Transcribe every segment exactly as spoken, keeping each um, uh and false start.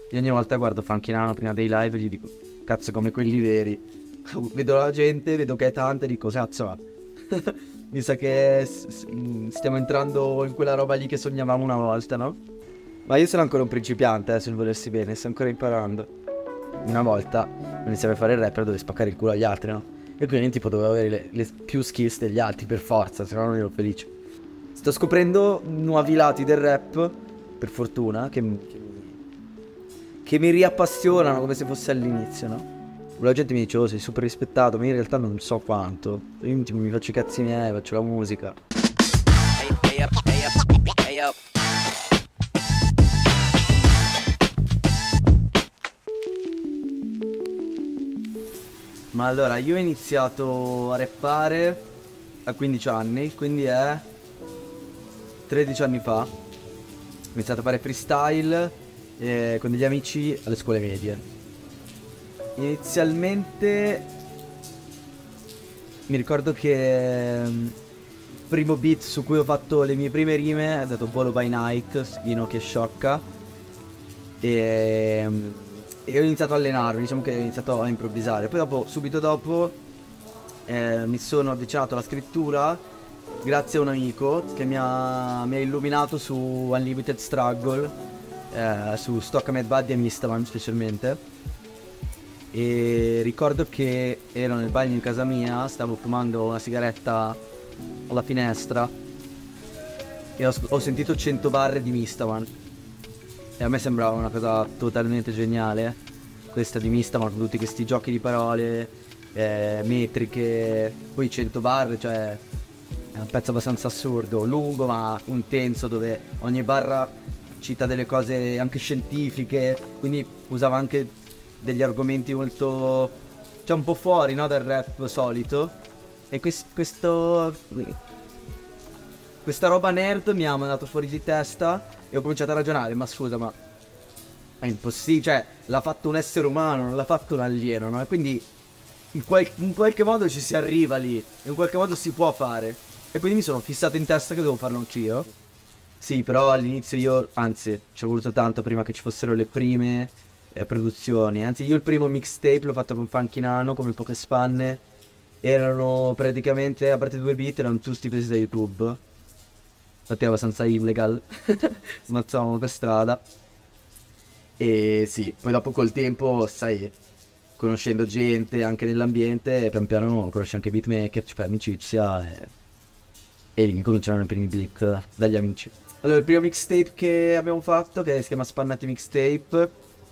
Io ogni volta guardo Funky Nano prima dei live e gli dico, cazzo, come quelli veri. Vedo la gente, vedo che è tanta e dico, cazzo, va. Mi sa che s- s- mm, stiamo entrando in quella roba lì che sognavamo una volta, no? Ma io sono ancora un principiante, eh, sul volersi bene, sto ancora imparando. Una volta iniziavo a fare il rapper dove spaccare il culo agli altri, no? E quindi tipo dovevo avere le, le più skills degli altri per forza, se no non ero felice. Sto scoprendo nuovi lati del rap, per fortuna, che, mi- che mi, che mi riappassionano come se fosse all'inizio, no? La gente mi dice, oh, sei super rispettato, ma io in realtà non so quanto. Io tipo, mi faccio i cazzi miei, faccio la musica. Ma allora, io ho iniziato a rappare a quindici anni, quindi è tredici anni fa. Ho iniziato a fare freestyle eh, con degli amici alle scuole medie. Inizialmente mi ricordo che mm, il primo beat su cui ho fatto le mie prime rime è stato Bolo by Night, Schino che sciocca. E, mm, e ho iniziato a allenarmi, diciamo che ho iniziato a improvvisare. Poi dopo, subito dopo, eh, mi sono avvicinato alla scrittura grazie a un amico che mi ha, mi ha illuminato su Unlimited Struggle, eh, su Stock Mad Buddy e Mistaman specialmente. E ricordo che ero nel bagno di casa mia, stavo fumando una sigaretta alla finestra e ho, ho sentito cento barre di Mistaman. E a me sembrava una cosa totalmente geniale, questa di Mistaman con tutti questi giochi di parole, eh, metriche, poi cento barre, cioè è un pezzo abbastanza assurdo, lungo ma intenso, dove ogni barra cita delle cose anche scientifiche, quindi usava anche degli argomenti molto, cioè un po' fuori, no, dal rap solito. E quest- questo, questa roba nerd mi ha mandato fuori di testa e ho cominciato a ragionare, ma scusa, ma è impossibile, cioè l'ha fatto un essere umano, non l'ha fatto un alieno, no? E quindi in, qual- in qualche modo ci si arriva lì, in qualche modo si può fare. E quindi mi sono fissato in testa che devo farlo anch'io. Sì, però all'inizio io, anzi, ci è voluto tanto prima che ci fossero le prime eh, produzioni. Anzi, io il primo mixtape l'ho fatto con Funky Nano, come poche spanne. Erano praticamente, a parte due beat, erano tutti presi da YouTube. Infatti è abbastanza illegal. Smazzavamo per strada. E sì, poi dopo col tempo, sai, conoscendo gente anche nell'ambiente, pian piano conosci anche beatmaker, ci fai amicizia e, e lì cominciano i primi blick dagli amici. Allora, il primo mixtape che abbiamo fatto, che si chiama Spannati Mixtape,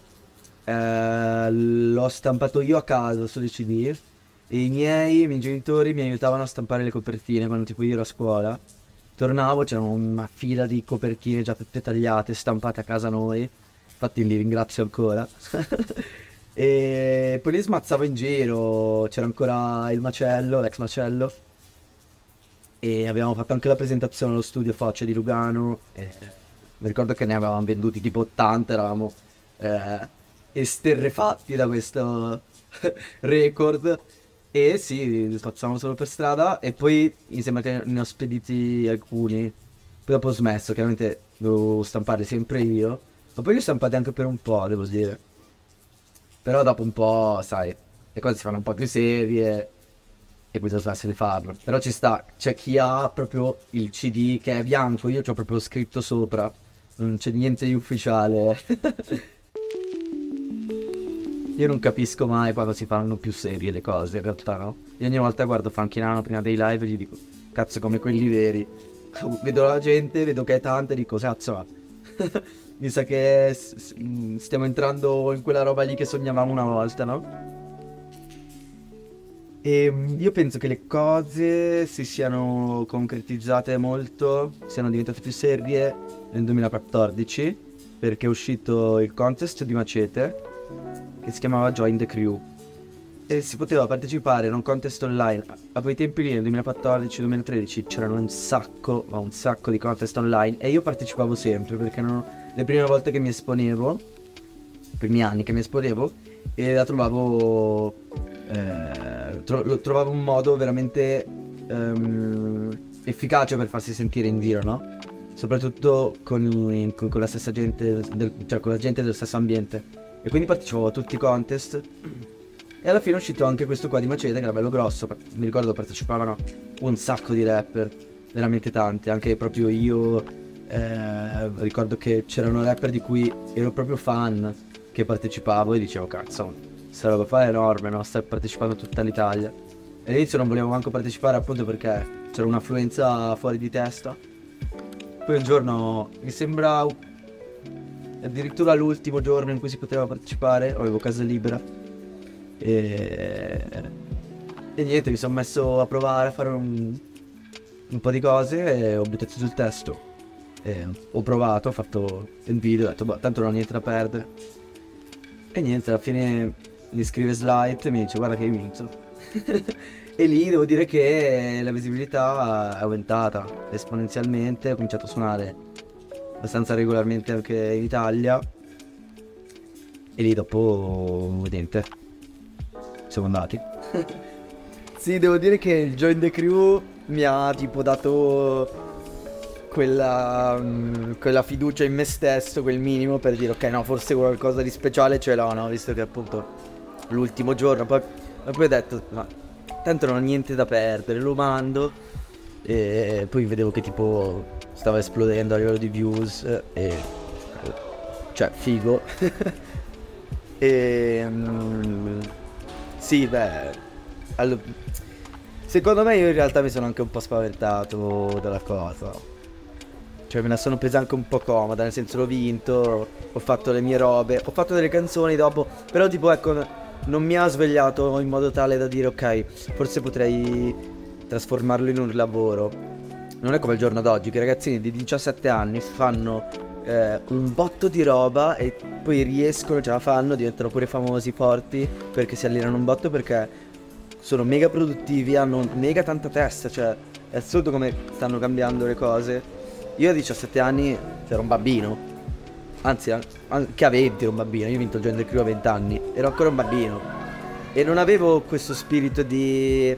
eh, l'ho stampato io a casa su C D e i miei, i miei genitori mi aiutavano a stampare le copertine quando tipo io ero a scuola. Tornavo, c'era una fila di copertine già tutte tagliate, stampate a casa noi. Infatti li ringrazio ancora. E poi li smazzavo in giro, c'era ancora il macello, l'ex macello. E abbiamo fatto anche la presentazione allo studio Faccia di Lugano. E mi ricordo che ne avevamo venduti tipo ottanta, eravamo eh, esterrefatti da questo record. E sì, li facciamo solo per strada. E poi mi sembra che ne ho spediti alcuni. Poi dopo ho smesso, chiaramente devo stampare sempre io. Ma poi li ho stampati anche per un po', devo dire. Però dopo un po', sai, le cose si fanno un po' più serie e bisogna smesso di farlo. Però ci sta, c'è chi ha proprio il C D che è bianco, io ci ho proprio scritto sopra, non c'è niente di ufficiale. Io non capisco mai quando si fanno più serie le cose, in realtà no. Io ogni volta guardo Funky Nano prima dei live e gli dico, cazzo, come quelli veri. Vedo la gente, vedo che è tanta e dico, cazzo, va. Mi sa che s- s- mm, stiamo entrando in quella roba lì che sognavamo una volta, no? E mm, io penso che le cose si siano concretizzate molto, siano diventate più serie nel duemilaquattordici, perché è uscito il contest di Macete, che si chiamava Join the Crew. E si poteva partecipare in un contest online. A quei tempi lì, nel duemilaquattordici-duemilatredici, c'erano un sacco, ma un sacco di contest online. E io partecipavo sempre, perché erano le prime volte che mi esponevo, i primi anni che mi esponevo, e la trovavo eh, tro- lo trovavo un modo veramente ehm, efficace per farsi sentire in giro, no? soprattutto con, con- con la stessa gente, del- cioè con la gente dello stesso ambiente. E quindi partecipavo a tutti i contest. E alla fine è uscito anche questo qua di Maceda, che era bello grosso. Mi ricordo partecipavano un sacco di rapper, veramente tanti, anche proprio io. eh, ricordo che c'erano rapper di cui ero proprio fan, che partecipavo e dicevo, cazzo, questa roba fa è enorme, no? Sta partecipando tutta l'Italia. E all'inizio non volevo manco partecipare appunto perché c'era un'affluenza fuori di testa. Poi un giorno, mi sembra addirittura l'ultimo giorno in cui si poteva partecipare, avevo casa libera. E, e niente, mi sono messo a provare a fare un, un po' di cose e ho buttato sul testo. E ho provato, ho fatto il video, ho detto, boh, tanto non ho niente da perdere. E niente, alla fine mi scrive Slight e mi dice, guarda che hai vinto. E lì devo dire che la visibilità è aumentata esponenzialmente, ho cominciato a suonare abbastanza regolarmente anche in Italia. E lì dopo, niente, siamo andati. Sì, devo dire che il Join the Crew mi ha tipo dato quella, mm, quella fiducia in me stesso, quel minimo per dire ok, no, forse qualcosa di speciale ce l'ho, no? Visto che appunto l'ultimo giorno, poi, ma poi ho detto, ma tanto non ho niente da perdere, lo mando. E poi vedevo che tipo stava esplodendo a livello di views e cioè figo. E mm, sì, beh, allo- secondo me io in realtà mi sono anche un po' spaventato dalla cosa. Cioè me la sono presa anche un po' comoda, nel senso l'ho vinto, ho fatto le mie robe, ho fatto delle canzoni dopo, però tipo ecco, non mi ha svegliato in modo tale da dire ok, forse potrei trasformarlo in un lavoro. Non è come il giorno d'oggi, che i ragazzini di diciassette anni fanno eh, un botto di roba e poi riescono, ce la fanno, diventano pure famosi, forti, perché si allenano un botto, perché sono mega produttivi, hanno mega tanta testa, cioè è assurdo come stanno cambiando le cose. Io a diciassette anni ero un bambino, anzi an- anche a venti ero un bambino, io ho vinto il Gender Crew a venti anni, ero ancora un bambino e non avevo questo spirito di,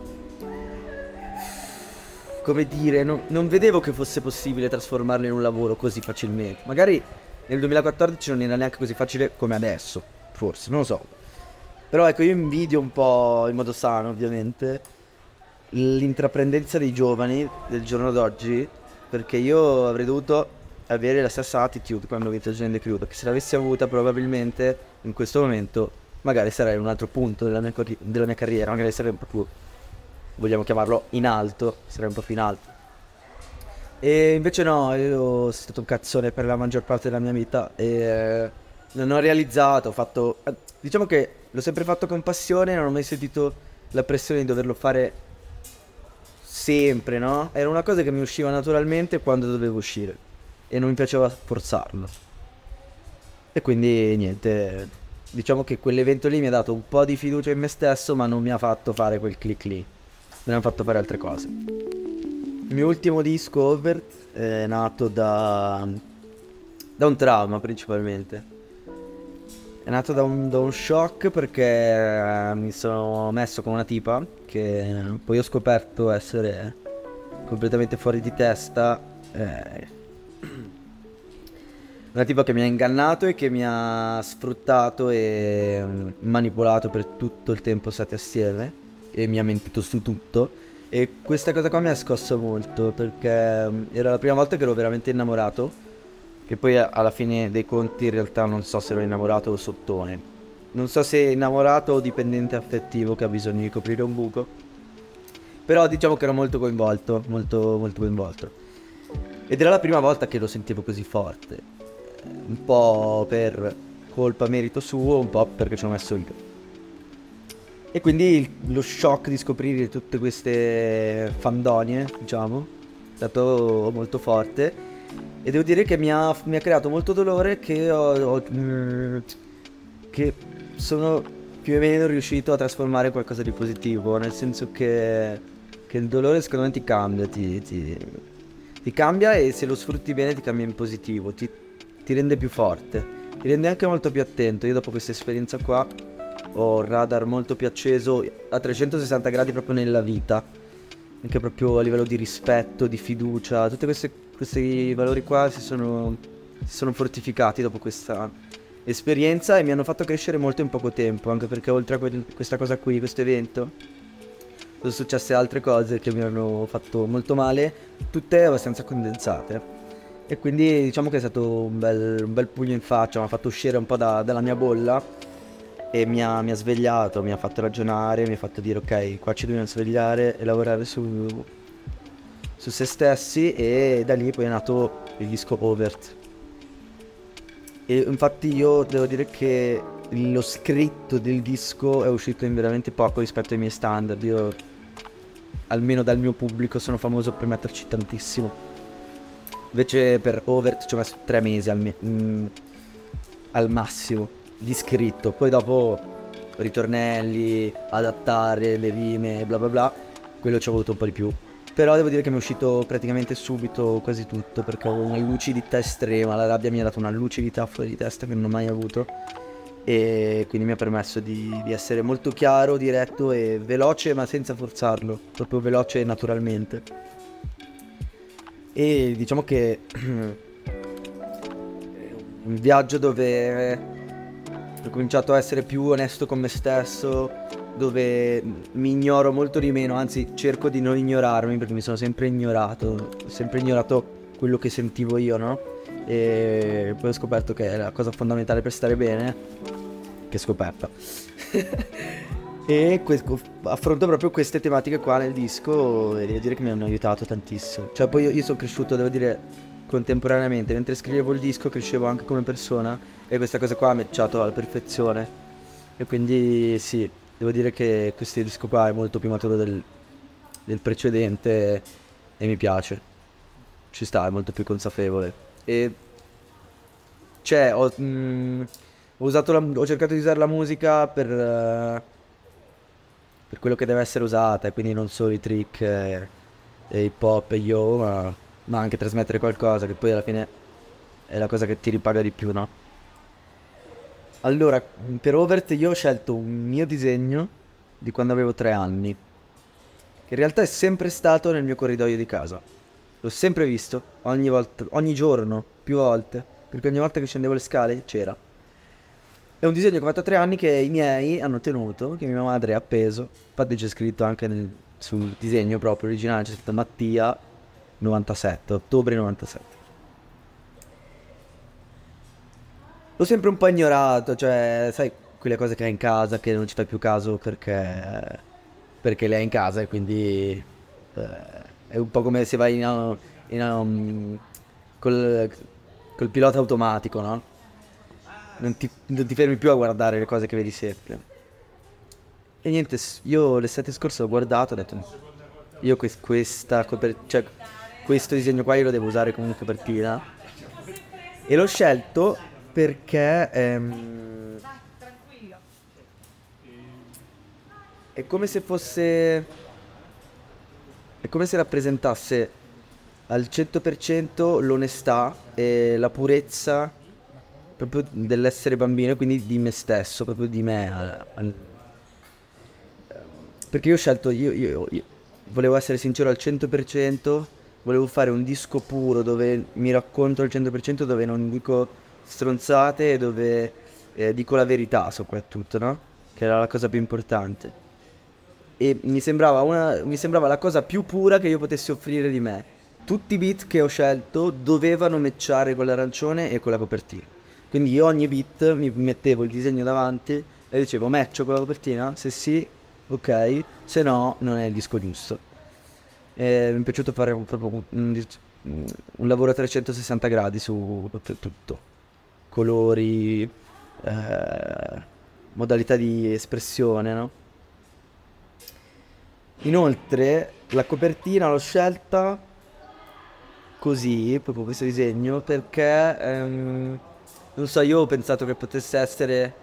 come dire, non, non vedevo che fosse possibile trasformarlo in un lavoro così facilmente. Magari nel duemilaquattordici non era neanche così facile come adesso, forse, non lo so. Però ecco, io invidio un po', in modo sano ovviamente, l'intraprendenza dei giovani del giorno d'oggi, perché io avrei dovuto avere la stessa attitude quando ho vinto il Gen Crew, perché se l'avessi avuta probabilmente in questo momento magari sarei in un altro punto della mia, corri- della mia carriera, magari sarei un po' più, vogliamo chiamarlo, in alto, sarei un po' più in alto. E invece no, io sono stato un cazzone per la maggior parte della mia vita e eh, non ho realizzato, ho fatto... eh, Diciamo che l'ho sempre fatto con passione, non ho mai sentito la pressione di doverlo fare sempre, no? Era una cosa che mi usciva naturalmente quando dovevo uscire e non mi piaceva forzarlo. E quindi niente, diciamo che quell'evento lì mi ha dato un po' di fiducia in me stesso, ma non mi ha fatto fare quel click lì. Me ne ha fatto fare altre cose. Il mio ultimo disco, Overt, è nato da, da un trauma principalmente. È nato da un, da un shock perché eh, mi sono messo con una tipa che poi ho scoperto essere completamente fuori di testa. eh, Una tipa che mi ha ingannato e che mi ha sfruttato e mm, manipolato per tutto il tempo stati assieme e mi ha mentito su tutto. E questa cosa qua mi ha scosso molto perché mm, era la prima volta che ero veramente innamorato. Che poi a- alla fine dei conti in realtà non so se ero innamorato o sottone. Non so se innamorato o dipendente affettivo che ha bisogno di coprire un buco. Però diciamo che ero molto coinvolto, molto, molto coinvolto. Ed era la prima volta che lo sentivo così forte. Eh, Un po' per colpa, merito suo, un po' perché ci ho messo io. E quindi il- lo shock di scoprire tutte queste fandonie, diciamo, è stato molto forte. E devo dire che mi ha, mi ha creato molto dolore che ho, ho- mm, che sono più o meno riuscito a trasformare in qualcosa di positivo, nel senso che, che il dolore secondo me ti cambia, ti, ti- ti cambia e se lo sfrutti bene ti cambia in positivo, ti, ti rende più forte, ti rende anche molto più attento. Io dopo questa esperienza qua ho il radar molto più acceso a trecentosessanta gradi proprio nella vita, anche proprio a livello di rispetto, di fiducia, tutte queste questi valori qua si sono, si sono fortificati dopo questa esperienza e mi hanno fatto crescere molto in poco tempo, anche perché oltre a quel- questa cosa qui, questo evento, sono successe altre cose che mi hanno fatto molto male, tutte abbastanza condensate. E quindi diciamo che è stato un bel, un bel pugno in faccia, mi ha fatto uscire un po' da- dalla mia bolla e mi ha, mi ha svegliato, mi ha fatto ragionare, mi ha fatto dire ok, qua ci dobbiamo svegliare e lavorare su, su se stessi, e da lì poi è nato il disco Overt. E infatti io devo dire che lo scritto del disco è uscito in veramente poco rispetto ai miei standard. Io, almeno dal mio pubblico, sono famoso per metterci tantissimo. Invece per Overt ci ho messo tre mesi al, me- mm, al massimo di scritto. Poi dopo ritornelli, adattare le rime, bla bla bla, quello ci ho voluto un po' di più. Però devo dire che mi è uscito praticamente subito quasi tutto, perché ho una lucidità estrema, la rabbia mi ha dato una lucidità fuori di testa che non ho mai avuto, e quindi mi ha permesso di, di essere molto chiaro, diretto e veloce, ma senza forzarlo, proprio veloce e naturalmente. E diciamo che un viaggio dove ho cominciato a essere più onesto con me stesso, dove mi ignoro molto di meno, anzi cerco di non ignorarmi perché mi sono sempre ignorato, ho sempre ignorato quello che sentivo io, no? E poi ho scoperto che è la cosa fondamentale per stare bene, che scoperta. E que- affronto proprio queste tematiche qua nel disco e devo dire che mi hanno aiutato tantissimo. Cioè poi io, io sono cresciuto, devo dire, contemporaneamente, mentre scrivevo il disco crescevo anche come persona e questa cosa qua ha matchato alla perfezione. E quindi sì, devo dire che questo disco qua è molto più maturo del, del precedente e mi piace. Ci sta, è molto più consapevole. E cioè, ho, mm, ho usato la- ho cercato di usare la musica per, eh, per quello che deve essere usata, e quindi non solo i trick e, e hip hop e yo, ma, ma anche trasmettere qualcosa, che poi alla fine è la cosa che ti ripaga di più, no? Allora, per Overt io ho scelto un mio disegno di quando avevo tre anni, che in realtà è sempre stato nel mio corridoio di casa. L'ho sempre visto, ogni volta, ogni giorno, più volte, perché ogni volta che scendevo le scale c'era. È un disegno che ho fatto a tre anni che i miei hanno tenuto, che mia madre ha appeso. Infatti c'è scritto anche nel- sul disegno proprio originale, c'è scritto Mattia novantasette, ottobre novantasette. L'ho sempre un po' ignorato, cioè, sai, quelle cose che hai in casa che non ci fai più caso perché, perché le hai in casa e quindi eh, è un po' come se vai in, uh, in, um, col, col pilota automatico, no? Non ti, non ti fermi più a guardare le cose che vedi sempre. E niente, s- io l'estate scorsa ho guardato, ho detto, io que- questa coper- cioè, questo disegno qua io lo devo usare come copertina. E l'ho scelto perché ehm, è come se fosse, è come se rappresentasse al cento per cento l'onestà e la purezza proprio dell'essere bambino, e quindi di me stesso, proprio di me. al- al- Perché io ho scelto, io, io- io volevo essere sincero al cento per cento, volevo fare un disco puro dove mi racconto al cento per cento, dove non dico stronzate e dove eh, dico la verità soprattutto, no? Che era la cosa più importante. E mi sembrava, una, mi sembrava la cosa più pura che io potessi offrire di me. Tutti i beat che ho scelto dovevano matchare con l'arancione e con la copertina. Quindi io ogni beat mi mettevo il disegno davanti e dicevo matcho con la copertina? Se sì, ok, se no non è il disco giusto. E mi è piaciuto fare un, proprio un, un dis- un lavoro a trecentosessanta gradi su proprio tutto. Colori, eh, modalità di espressione, no? Inoltre, la copertina l'ho scelta così, proprio questo disegno, perché ehm, non so, io ho pensato che potesse essere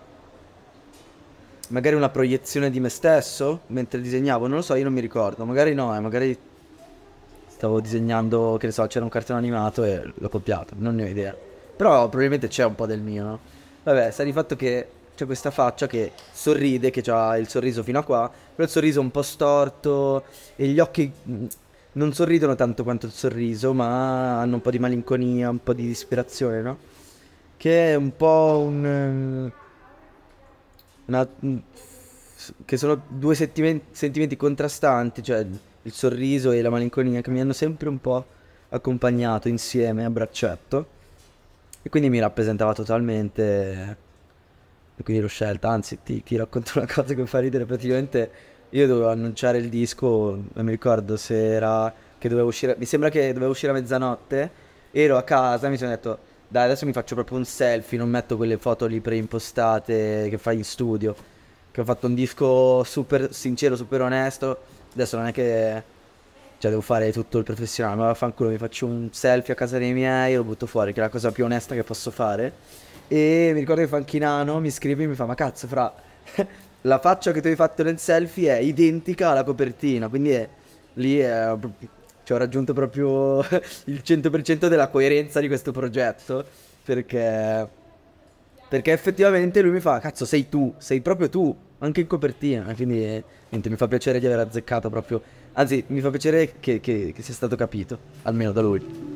magari una proiezione di me stesso mentre disegnavo, non lo so, io non mi ricordo, magari no, eh, magari stavo disegnando, che ne so, c'era un cartone animato e l'ho copiato, non ne ho idea. Però probabilmente c'è un po' del mio, no? Vabbè, sta di fatto che c'è questa faccia che sorride, che ha il sorriso fino a qua, però il sorriso un po' storto e gli occhi, mh, non sorridono tanto quanto il sorriso, ma hanno un po' di malinconia, un po' di disperazione, no? Che è un po' un... eh, una- un- che sono due settimen- sentimenti contrastanti, cioè il sorriso e la malinconia che mi hanno sempre un po' accompagnato insieme a braccetto e quindi mi rappresentava totalmente e quindi l'ho scelta. Anzi, ti, ti racconto una cosa che mi fa ridere. Praticamente io dovevo annunciare il disco, non mi ricordo se era che dovevo uscire, mi sembra che dovevo uscire a mezzanotte, ero a casa, mi sono detto, dai, adesso mi faccio proprio un selfie, non metto quelle foto lì preimpostate che fai in studio, che ho fatto un disco super sincero, super onesto, adesso non è che, cioè, devo fare tutto il professionale, ma vaffanculo, mi faccio un selfie a casa dei miei, lo butto fuori, che è la cosa più onesta che posso fare. E mi ricordo che Fanchinano mi scrive e mi fa, ma cazzo, fra, la faccia che tu hai fatto nel selfie è identica alla copertina, quindi è, lì è, ci ho raggiunto proprio il cento per cento della coerenza di questo progetto, perché, perché effettivamente lui mi fa, cazzo, sei tu, sei proprio tu, anche in copertina, quindi eh, niente, mi fa piacere di aver azzeccato proprio, anzi, mi fa piacere che, che- che sia stato capito, almeno da lui.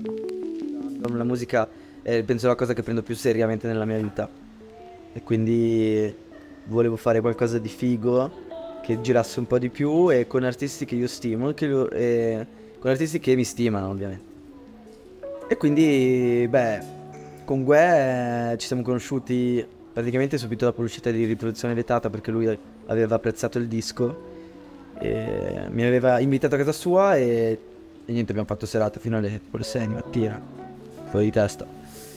La musica è, penso, la cosa che prendo più seriamente nella mia vita. E quindi volevo fare qualcosa di figo, che girasse un po' di più e con artisti che io stimo e, che lo- e con artisti che mi stimano, ovviamente. E quindi, beh, con Gue eh, ci siamo conosciuti praticamente subito dopo l'uscita di Riproduzione Vietata perché lui aveva apprezzato il disco e mi aveva invitato a casa sua e, e niente, abbiamo fatto serata fino alle, tipo alle sei di mattina, fuori di testa.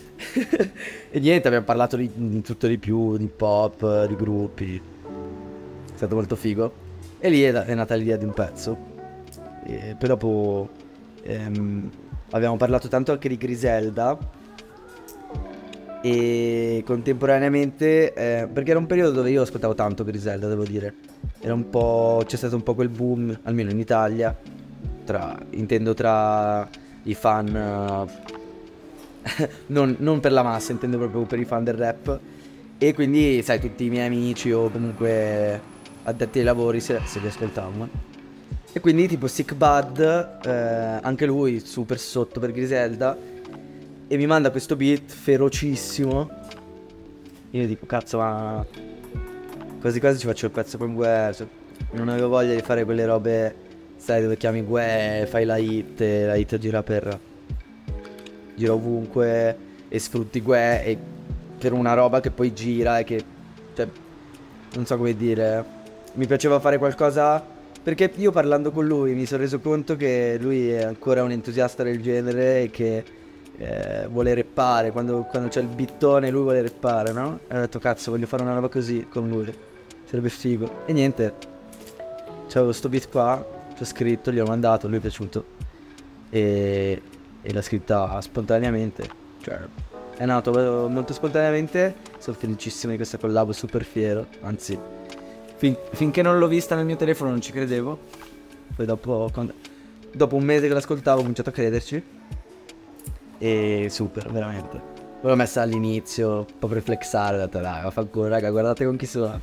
E niente, abbiamo parlato di, di tutto di più, di pop, di gruppi, è stato molto figo. E lì è, è nata l'idea di un pezzo. E poi dopo ehm, abbiamo parlato tanto anche di Griselda e contemporaneamente, eh, perché era un periodo dove io ascoltavo tanto Griselda, devo dire. Era un po', c'è stato un po' quel boom, almeno in Italia, tra, intendo tra i fan, eh, non, non per la massa, intendo proprio per i fan del rap. E quindi, sai, tutti i miei amici o comunque addetti ai lavori se, se li ascoltavano. E quindi tipo Sick Bud, eh, anche lui super sotto per Griselda, e mi manda questo beat ferocissimo. Io dico, cazzo, ma quasi quasi ci faccio il pezzo con Gue. Cioè, non avevo voglia di fare quelle robe, sai, dove chiami Gue, fai la hit e la hit gira per... gira ovunque e sfrutti Gue e per una roba che poi gira e che... cioè, non so come dire. Mi piaceva fare qualcosa perché io parlando con lui mi sono reso conto che lui è ancora un entusiasta del genere e che eh, vuole rappare. Quando, quando c'è il bittone lui vuole rappare, no? E ho detto cazzo, voglio fare una roba così con lui. Sarebbe figo. E niente, c'avevo sto beat qua, ci ho scritto, gli ho mandato, lui è piaciuto. E, e l'ha scritta spontaneamente. Cioè, è nato molto spontaneamente. Sono felicissimo di questa collab, super fiero. Anzi, fin- finché non l'ho vista nel mio telefono non ci credevo. Poi dopo, quando- dopo un mese che l'ascoltavo ho cominciato a crederci. E super, veramente. Poi l'ho messa all'inizio, un po' per flexare, ho detto dai, vaffanculo, raga, guardate con chi sono.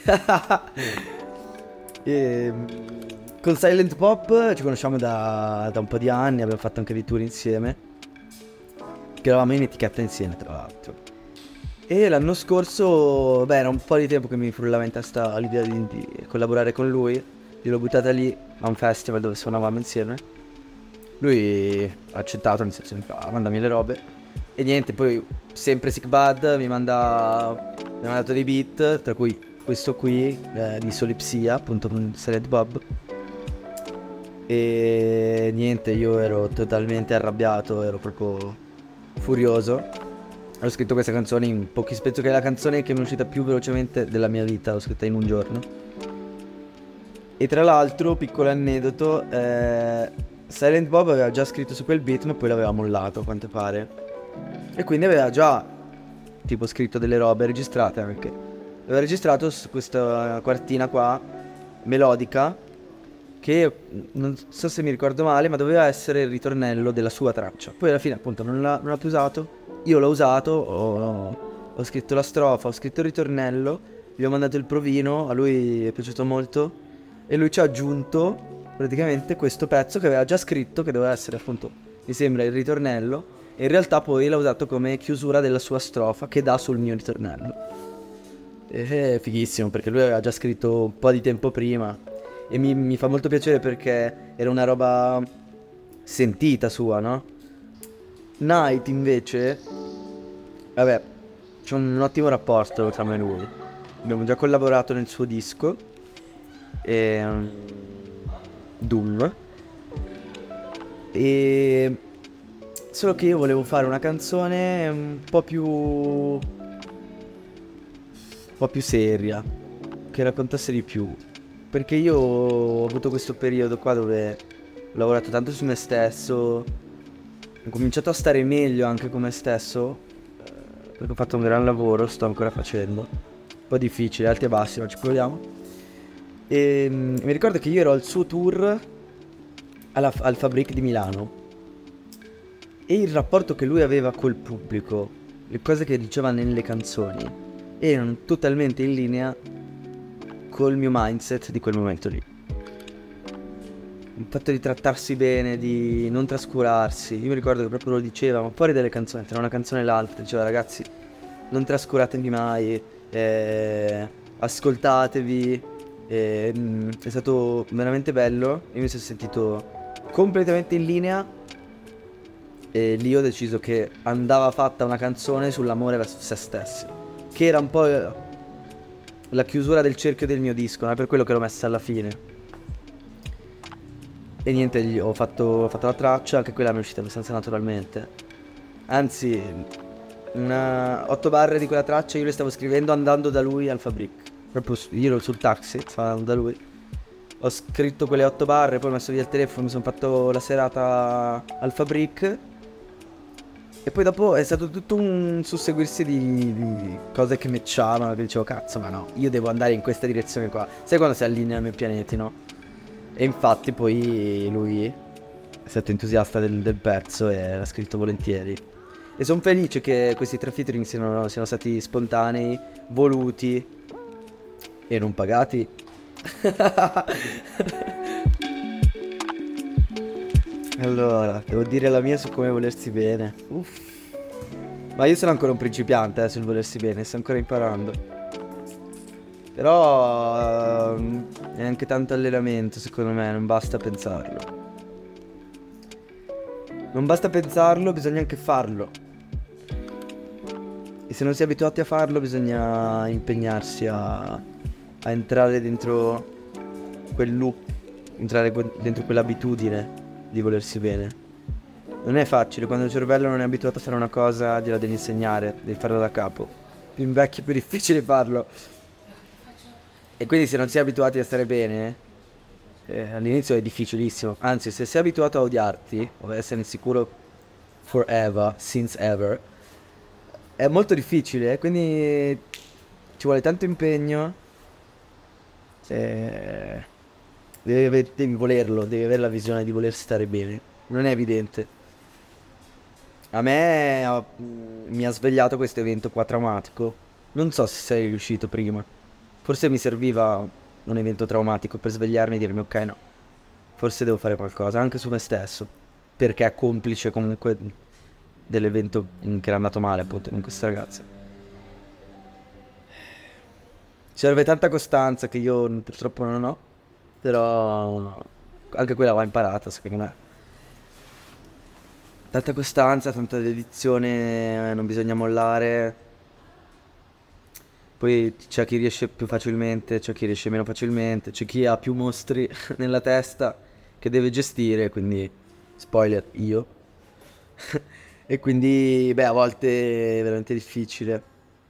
E, con Silent Pop ci conosciamo da, da un po' di anni, abbiamo fatto anche dei tour insieme. Che eravamo in etichetta insieme, tra l'altro. E l'anno scorso, beh, era un po' di tempo che mi frullava in testa l'idea di, di collaborare con lui. Gliel'ho buttata lì a un festival dove suonavamo insieme. Lui ha accettato, nel senso, ah, mandami le robe. E niente, poi sempre Sick Bud mi manda, mi ha mandato dei beat, tra cui questo qui eh, di Solipsia, appunto con Silent Bob. E niente, io ero totalmente arrabbiato, ero proprio furioso. Ho scritto questa canzone in pochi... penso che è la canzone che mi è uscita più velocemente della mia vita, l'ho scritta in un giorno. E tra l'altro, piccolo aneddoto, eh, Silent Bob aveva già scritto su quel beat ma poi l'aveva mollato a quanto pare. E quindi aveva già tipo scritto delle robe registrate anche. Aveva registrato su questa quartina qua, melodica, che non so se mi ricordo male, ma doveva essere il ritornello della sua traccia. Poi alla fine appunto non l'ha, non l'ha più usato. Io l'ho usato, ho, ho scritto la strofa, ho scritto il ritornello, gli ho mandato il provino, a lui è piaciuto molto e lui ci ha aggiunto praticamente questo pezzo che aveva già scritto, che doveva essere appunto, mi sembra, il ritornello, e in realtà poi l'ha usato come chiusura della sua strofa che dà sul mio ritornello. E è fighissimo perché lui aveva già scritto un po' di tempo prima e mi, mi fa molto piacere perché era una roba sentita sua, no? Night invece, vabbè, c'è un ottimo rapporto tra me e lui. Abbiamo già collaborato nel suo disco, e, um, Doom. E solo che io volevo fare una canzone un po' più un po' più seria, che raccontasse di più. Perché io ho avuto questo periodo qua dove ho lavorato tanto su me stesso, ho cominciato a stare meglio anche con me stesso, eh, perché ho fatto un gran lavoro, sto ancora facendo. Un po' difficile, alti e bassi, ma ci proviamo. E mm, mi ricordo che io ero al suo tour alla, al Fabric di Milano. E il rapporto che lui aveva col pubblico, le cose che diceva nelle canzoni, erano totalmente in linea col mio mindset di quel momento lì. Il fatto di trattarsi bene, di non trascurarsi. Io mi ricordo che proprio lo diceva, ma fuori dalle canzoni, tra una canzone e l'altra, diceva ragazzi, non trascuratevi mai, eh, ascoltatevi. E, mm, è stato veramente bello, io mi sono sentito completamente in linea. E lì ho deciso che andava fatta una canzone sull'amore verso se stessi, che era un po' la chiusura del cerchio del mio disco, no? È per quello che l'ho messa alla fine. E niente, gli ho fatto, ho fatto la traccia, anche quella mi è uscita abbastanza naturalmente. Anzi, una otto barre di quella traccia io le stavo scrivendo andando da lui al Fabric. Proprio su, io ero sul taxi, stavo andando da lui. Ho scritto quelle otto barre, poi ho messo via il telefono, mi sono fatto la serata al Fabric. E poi dopo è stato tutto un susseguirsi di, di cose che matchavano, che dicevo cazzo ma no, io devo andare in questa direzione qua. Sai quando si allineano i pianeti, no? E infatti poi lui è stato entusiasta del, del pezzo e l'ha scritto volentieri. E sono felice che questi tre featuring siano, siano stati spontanei, voluti e non pagati. Allora, devo dire la mia su come volersi bene. Uff. Ma io sono ancora un principiante eh, sul volersi bene, sto ancora imparando. Però ehm, è anche tanto allenamento, secondo me, non basta pensarlo. Non basta pensarlo, bisogna anche farlo. E se non si è abituati a farlo, bisogna impegnarsi a, a entrare dentro quel loop, entrare que- dentro quell'abitudine di volersi bene. Non è facile, quando il cervello non è abituato a fare una cosa gliela devi insegnare, devi farla da capo. Più invecchi più difficile farlo. E quindi se non si è abituati a stare bene, eh, all'inizio è difficilissimo. Anzi, se sei abituato a odiarti, o a essere insicuro forever, since ever, è molto difficile, quindi ci vuole tanto impegno. E... Devi, devi volerlo, devi avere la visione di voler stare bene. Non è evidente. A me uh, mi ha svegliato questo evento qua traumatico. Non so se sei riuscito prima. Forse mi serviva un evento traumatico per svegliarmi e dirmi ok no, forse devo fare qualcosa anche su me stesso, perché è complice comunque dell'evento che era andato male appunto con questa ragazza. Serve tanta costanza che io purtroppo non ho. Però anche quella va imparata, secondo me. Tanta costanza, tanta dedizione, eh, non bisogna mollare. Poi c'è chi riesce più facilmente, c'è chi riesce meno facilmente, c'è chi ha più mostri nella testa che deve gestire, quindi spoiler, io. E quindi, beh, a volte è veramente difficile.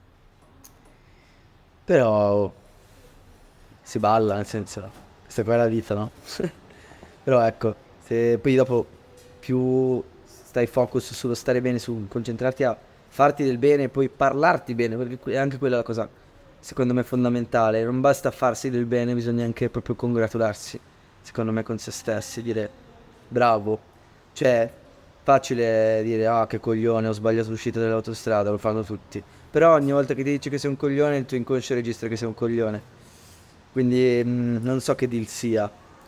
Però si balla, nel senso, questa qua è la vita, no? Però ecco, se poi dopo più stai focus sullo stare bene, su concentrarti a farti del bene e poi parlarti bene, perché è anche quella la cosa, secondo me, fondamentale. Non basta farsi del bene, bisogna anche proprio congratularsi, secondo me, con se stessi, dire bravo. Cioè, facile dire, ah, che coglione, ho sbagliato l'uscita dell'autostrada, lo fanno tutti. Però ogni volta che ti dici che sei un coglione, il tuo inconscio registra che sei un coglione. Quindi mh, non so che deal sia.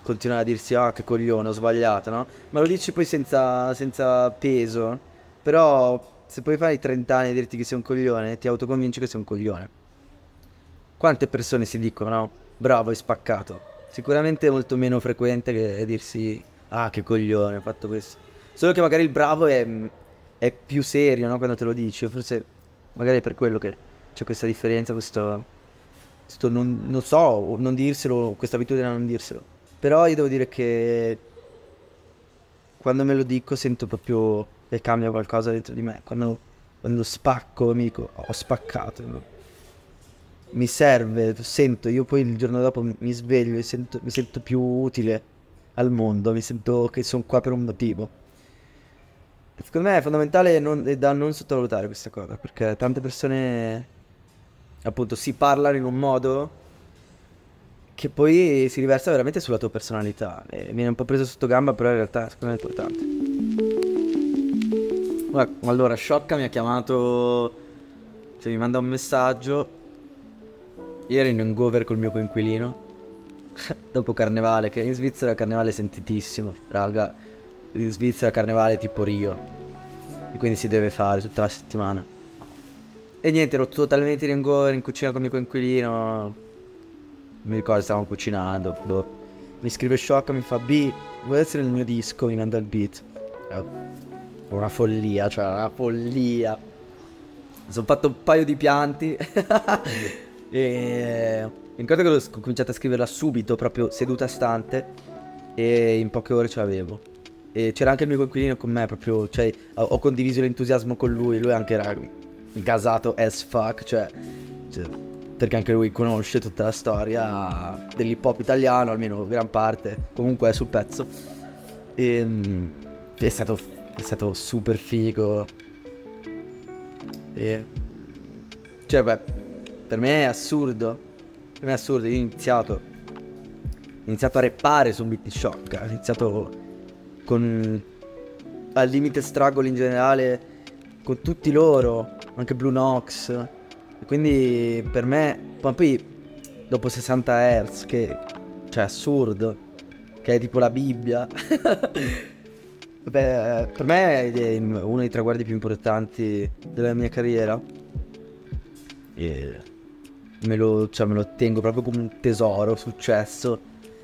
continuare a dirsi ah che coglione, ho sbagliato, no? Ma lo dici poi senza, senza peso. Però se poi fai trenta anni e dirti che sei un coglione, ti autoconvinci che sei un coglione. Quante persone si dicono, no? Bravo, hai spaccato. Sicuramente è molto meno frequente che dirsi ah che coglione, ho fatto questo. Solo che magari il bravo è, è più serio, no? Quando te lo dici. Forse magari è per quello che c'è questa differenza, questo, questo non, non so, non dirselo, questa abitudine a non dirselo. Però io devo dire che quando me lo dico sento proprio che cambia qualcosa dentro di me. Quando, quando spacco mi dico ho spaccato. Mi serve, sento, io poi il giorno dopo mi mi sveglio e sento, mi sento più utile al mondo, mi sento che sono qua per un motivo. Secondo me è fondamentale non- e da non sottovalutare questa cosa, perché tante persone appunto si parlano in un modo che poi si riversa veramente sulla tua personalità. E viene un po' preso sotto gamba, però in realtà secondo me è importante. Guarda, allora, Sciocca mi ha chiamato, cioè mi manda un messaggio. Ieri in hangover col mio coinquilino. Dopo Carnevale, che in Svizzera Carnevale è sentitissimo, raga. In Svizzera Carnevale è tipo Rio. E quindi si deve fare tutta la settimana. E niente, ero totalmente in hangover in cucina con il mio coinquilino. Non mi ricordo, stavamo cucinando. Boh. Mi scrive Sciocca, mi fa B, vuoi essere il mio disco? Mi manda il beat. Eh, Una follia, cioè una follia. Mi sono fatto un paio di pianti. E mi ricordo che ho cominciato a scriverla subito, proprio seduta stante. E in poche ore ce l'avevo. E c'era anche il mio coinquilino con me, proprio, cioè, ho, ho condiviso l'entusiasmo con lui. Lui anche era gasato as fuck, cioè, cioè, perché anche lui conosce tutta la storia dell'hip hop italiano, almeno gran parte. Comunque è sul pezzo. E mm, è stato, è stato super figo. E, cioè, beh, per me è assurdo. Per me è assurdo. Io ho iniziato. Ho iniziato a rappare su un beat di Shock. Ho iniziato con Al Limite Struggle in generale, con tutti loro, anche Blue Nox. E quindi per me, ma poi dopo sessanta hertz, che cioè assurdo, che è tipo la Bibbia. Beh, per me è uno dei traguardi più importanti della mia carriera. E me lo, cioè, me lo tengo proprio come un tesoro, successo.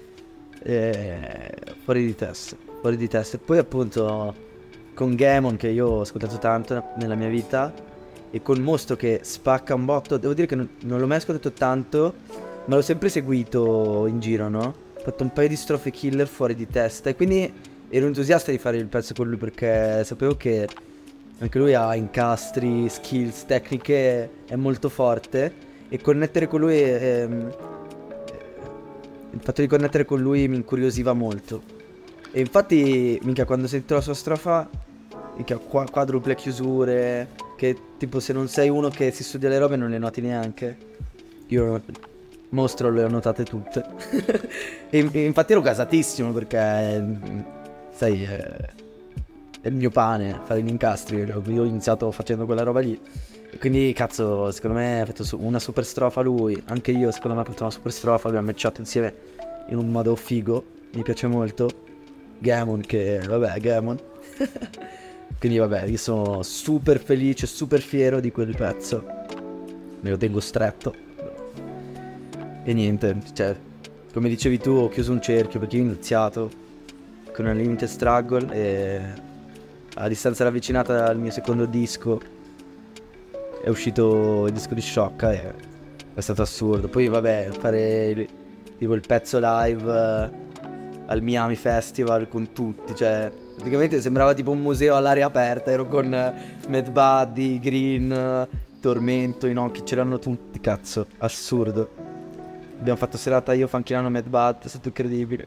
E fuori di testa, fuori di testa. E poi appunto con Gamon, che io ho ascoltato tanto nella mia vita, e con Mostro che spacca un botto. Devo dire che non, non l'ho mai ascoltato tanto, ma l'ho sempre seguito in giro, no? Ho fatto un paio di strofe killer fuori di testa e quindi ero entusiasta di fare il pezzo con lui, perché sapevo che anche lui ha incastri, skills, tecniche, è molto forte. E connettere con lui, ehm, il fatto di connettere con lui mi incuriosiva molto. E infatti, minchia, quando sento la sua strofa, minchia, qua, quadruple chiusure, che tipo se non sei uno che si studia le robe non le noti neanche. Io Mostro le ho notate tutte. e, e infatti ero gasatissimo perché, sai, è, è il mio pane, fare gli incastri. Io ho iniziato facendo quella roba lì. E quindi, cazzo, secondo me ha fatto su- una super strofa lui. Anche io, secondo me, ha fatto una super strofa. Abbiamo matchato insieme in un modo figo. Mi piace molto. Gamon, che vabbè, Gamon. Quindi, vabbè, io sono super felice, super fiero di quel pezzo. Me lo tengo stretto. E niente, cioè, come dicevi tu, ho chiuso un cerchio perché io ho iniziato con un Limited Struggle e a distanza ravvicinata al mio secondo disco è uscito il disco di Sciocca e è stato assurdo. Poi vabbè, fare il, tipo il pezzo live eh, al Miami Festival con tutti, cioè praticamente sembrava tipo un museo all'aria aperta. Ero con eh, Mad Buddy, Green, eh, Tormento, Inoki, c'erano tutti, cazzo, assurdo. Abbiamo fatto serata io, Funkilano, Mad Bud, è stato incredibile.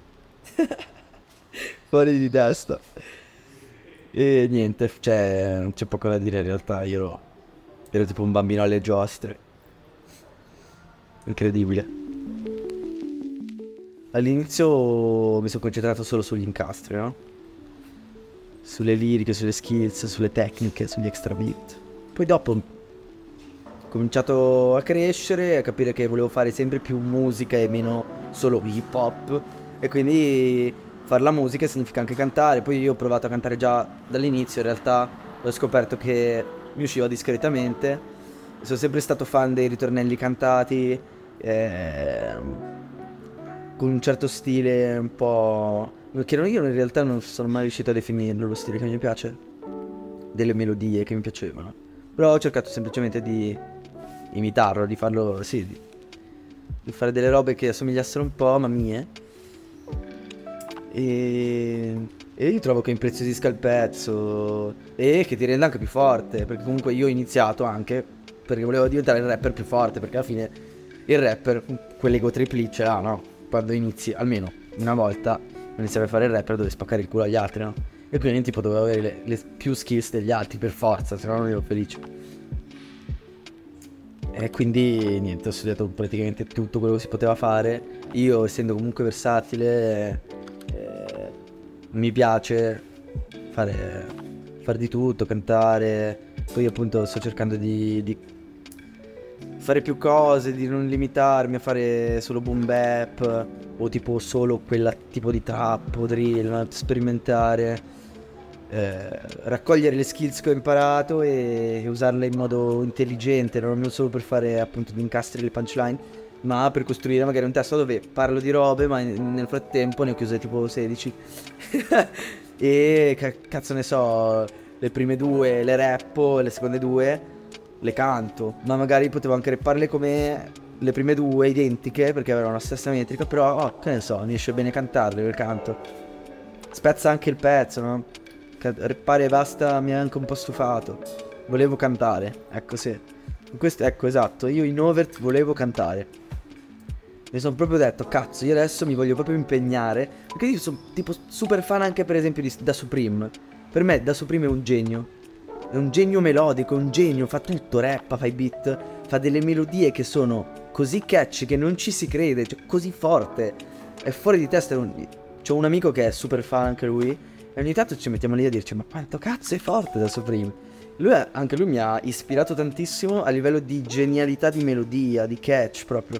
Fuori di testa. E niente, cioè, non c'è poco da dire in realtà, io ero, ero tipo un bambino alle giostre. Incredibile. All'inizio mi sono concentrato solo sugli incastri, no? Sulle liriche, sulle skills, sulle tecniche, sugli extra beat. Poi dopo ho cominciato a crescere, a capire che volevo fare sempre più musica e meno solo hip hop. E quindi fare la musica significa anche cantare. Poi io ho provato a cantare già dall'inizio, in realtà ho scoperto che mi usciva discretamente. Sono sempre stato fan dei ritornelli cantati, ehm, con un certo stile un po'... Che non- io in realtà non sono mai riuscito a definirlo lo stile che mi piace, delle melodie che mi piacevano. Però ho cercato semplicemente di imitarlo, di farlo, sì, di, di fare delle robe che assomigliassero un po', ma mie. E, e io trovo che impreziosisca il pezzo e che ti renda anche più forte, perché comunque io ho iniziato anche perché volevo diventare il rapper più forte, perché alla fine il rapper quell'ego tripli ce l'ha, no? Quando inizi, almeno una volta, iniziavi a fare il rapper dovevi spaccare il culo agli altri, no? E quindi tipo dovevo avere le, le più skills degli altri per forza, se no non ero felice. E quindi niente, ho studiato praticamente tutto quello che si poteva fare. Io, essendo comunque versatile, eh, mi piace fare, fare di tutto, cantare. Poi appunto sto cercando di, di fare più cose, di non limitarmi a fare solo boom bap o tipo solo quel tipo di trap o drill, ma sperimentare, eh, raccogliere le skills che ho imparato e usarle in modo intelligente, non solo per fare appunto gli incastri e le punchline, ma per costruire magari un testo dove parlo di robe, ma in- nel frattempo ne ho chiuse tipo sedici. E ca- cazzo ne so, le prime due le rappo, le seconde due le canto, ma magari potevo anche rapparle come le prime due identiche perché avevano la stessa metrica, però oh, che ne so, mi esce bene cantarle, le canto. Spezza anche il pezzo, no? Ca- Rappare e basta, mi ha anche un po' stufato. Volevo cantare, ecco sì. Questo, ecco esatto, io in Overt volevo cantare. Mi sono proprio detto, cazzo, io adesso mi voglio proprio impegnare. Perché io sono tipo super fan anche per esempio di Da Supreme. Per me Da Supreme è un genio. È un genio melodico, è un genio, fa tutto, rappa, fa i beat, fa delle melodie che sono così catchy che non ci si crede, cioè così forte. È fuori di testa. un- C'ho un amico che è super fan anche lui. E ogni tanto ci mettiamo lì a dirci, ma quanto cazzo è forte Da Supreme. Lui, è- anche lui mi ha ispirato tantissimo a livello di genialità di melodia, di catch proprio.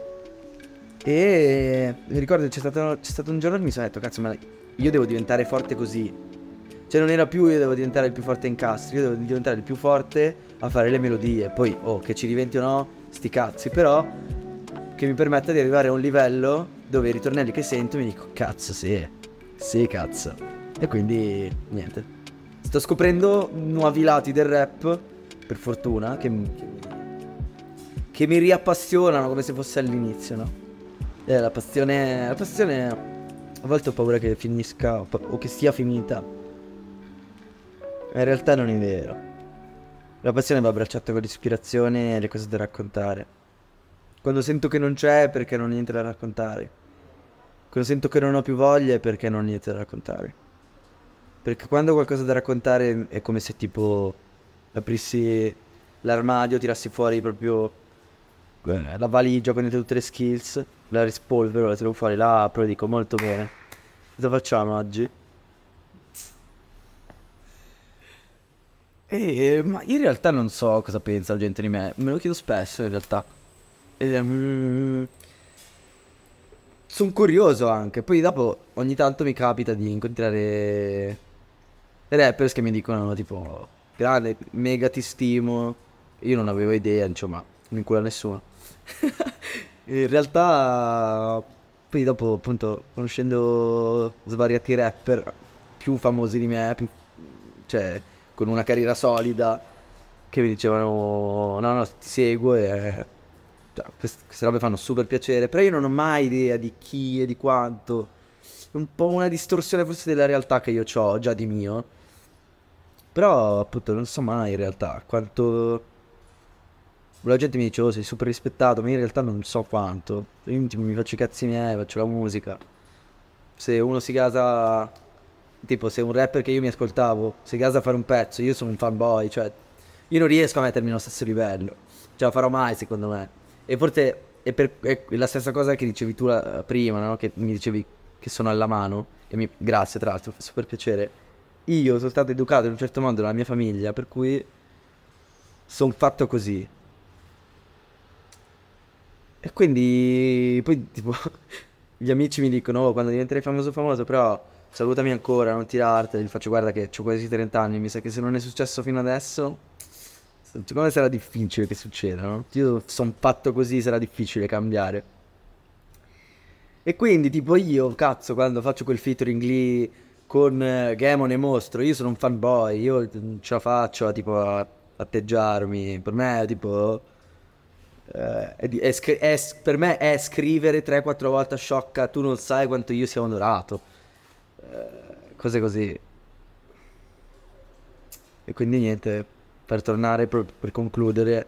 E mi ricordo che c'è stato, c'è stato un giorno che mi sono detto, cazzo, ma io devo diventare forte così. Cioè non era più io devo diventare il più forte in castri, io devo diventare il più forte a fare le melodie. Poi, oh, che ci diventi o no, sti cazzi. Però che mi permetta di arrivare a un livello dove i ritornelli che sento mi dico, cazzo, sì, sì, cazzo. E quindi, niente. Sto scoprendo nuovi lati del rap, per fortuna, che, mi- che mi che mi riappassionano come se fosse all'inizio, no? Eh, la passione, la passione, a volte ho paura che finisca o, pa- o che sia finita. Ma in realtà non è vero. La passione va abbracciata con l'ispirazione e le cose da raccontare. Quando sento che non c'è è perché non ho niente da raccontare. Quando sento che non ho più voglia è perché non ho niente da raccontare. Perché quando ho qualcosa da raccontare è come se tipo aprissi l'armadio, tirassi fuori proprio eh, la valigia con tutte le skills, la rispolvero, la tiro fuori, la apro e dico molto bene. Cosa facciamo oggi? Eh, ma in realtà non so cosa pensa la gente di me, me lo chiedo spesso in realtà. E, sono curioso anche, poi dopo ogni tanto mi capita di incontrare rappers che mi dicono tipo, grande, mega ti stimo, io non avevo idea, insomma, non incula nessuno. In realtà, poi dopo appunto conoscendo svariati rapper più famosi di me, più- cioè con una carriera solida, che mi dicevano no no ti seguo e cioè, quest- queste robe fanno super piacere, però io non ho mai idea di chi e di quanto. È un po' una distorsione forse della realtà che io ho già di mio. Però appunto non so mai in realtà quanto. La gente mi dice oh sei super rispettato, ma io in realtà non so quanto. Io tipo, mi faccio i cazzi miei, faccio la musica. Se uno si gasa, tipo se un rapper che io mi ascoltavo si gasa a fare un pezzo, io sono un fanboy, cioè io non riesco a mettermi allo stesso livello. Ce la farò mai secondo me. E forse è, per, è la stessa cosa che dicevi tu la- prima, no? Che mi dicevi che sono alla mano. E mi, grazie tra l'altro, fa super piacere. Io sono stato educato in un certo modo dalla mia famiglia, per cui sono fatto così. E quindi poi tipo gli amici mi dicono, oh, quando diventerai famoso famoso, però salutami ancora, non tirartela. Gli faccio, guarda che ho quasi trenta anni, mi sa che se non è successo fino adesso, secondo me sarà difficile che succeda, no? Io sono fatto così, sarà difficile cambiare. E quindi, tipo, io, cazzo, quando faccio quel featuring lì con eh, Gamon e Mostro, io sono un fanboy, io mm, ce la faccio, a, tipo, a atteggiarmi. Per me, tipo, eh, è di- è scri- è s- per me è scrivere tre quattro volte a sciocca, tu non sai quanto io sia onorato. Eh, cose così. E quindi niente, per tornare, per, per concludere,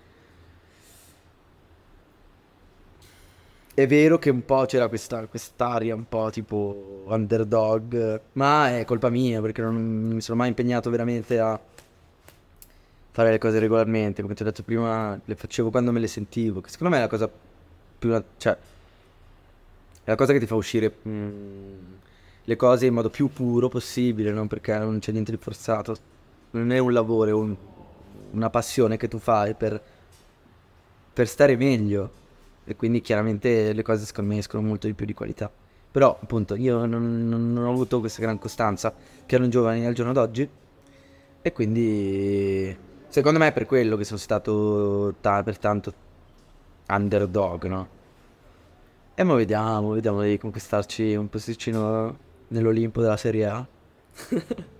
è vero che un po' c'era questa, quest'aria un po' tipo underdog, ma è colpa mia perché non, non mi sono mai impegnato veramente a fare le cose regolarmente. Come ti ho detto prima, le facevo quando me le sentivo, che secondo me è la cosa più... cioè, è la cosa che ti fa uscire mm, le cose in modo più puro possibile, non perché non c'è niente di forzato. Non è un lavoro, è un- una passione che tu fai per, per stare meglio. E quindi chiaramente le cose secondo me escono molto di più di qualità. Però appunto io non, non- non ho avuto questa gran costanza che erano giovani al giorno d'oggi. E quindi secondo me è per quello che sono stato ta- per tanto underdog, no? E mo vediamo, vediamo di conquistarci un posticino nell'Olimpo della Serie A.